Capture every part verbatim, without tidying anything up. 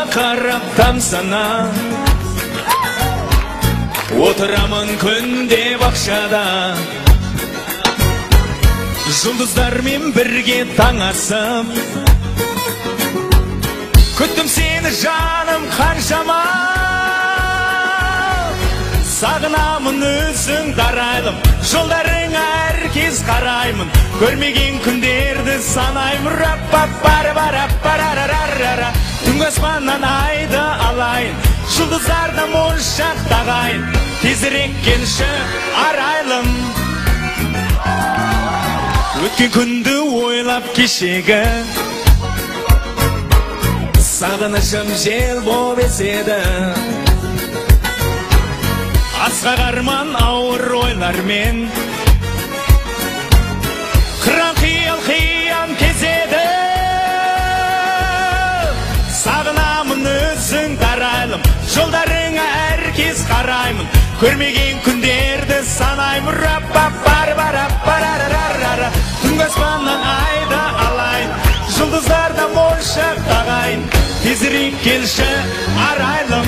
қарап тамсана, отырамын күнде бақшада, жұлдыздармен бірге таң асып, күттім сені жаным қаншама, сағынамын өзің дарайлым, жолдарыңа әркез қараймын, көрмеген күндерді санаймын. Рап-пап-пара-пара-пара-ра-ра-ра-ра, түнгі аспаннан айды алайын, жұлдыздарда моншақ тағайын, тезірек келші арайлым. Өткен күнді ойлап кешегі, сағынышым жел боп еседі. Асқақ арман ауыр ойлармен, қыран қиял қиян кезеді. Сағынамын өзің дарайлым, жолдарыңа әркез қараймын, көрмеген күндерді санаймын. Рап-пап-пара-пара-пара-ра-ра-ра, түнгі аспаннан айды алайын, жұлдыздарда моншақ тағайын, тезірек келші арайлым.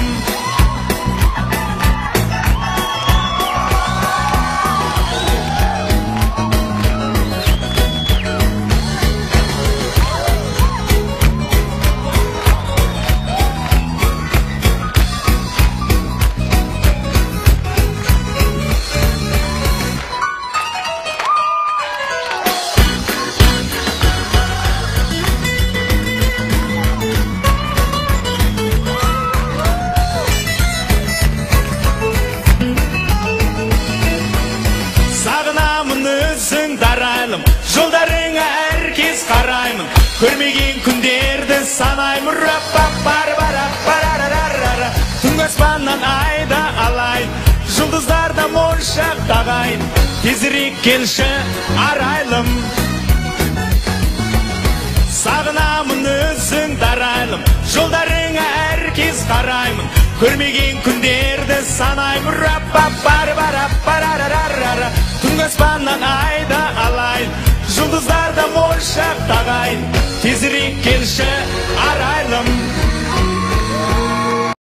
Дарайлым, жолдарыңа әркез қараймын, көрмеген күндерді санаймын. Рап-пап-пара-пара-пара-ра-ра-ра, түнгі аспаннан айды алайын, жұлдыздарда моншақ тағайын, тезірек келші арайлым. Сағынамын өзің дарайлым, жолдарыңа әркез қараймын, көрмеген күндерді санаймын. Рап-пап-пара-пара-пара-ра-ра-ра, түнгі аспаннан айды алайын, жұлдыздарда моншақ тағайын, тезірек келші арайлым.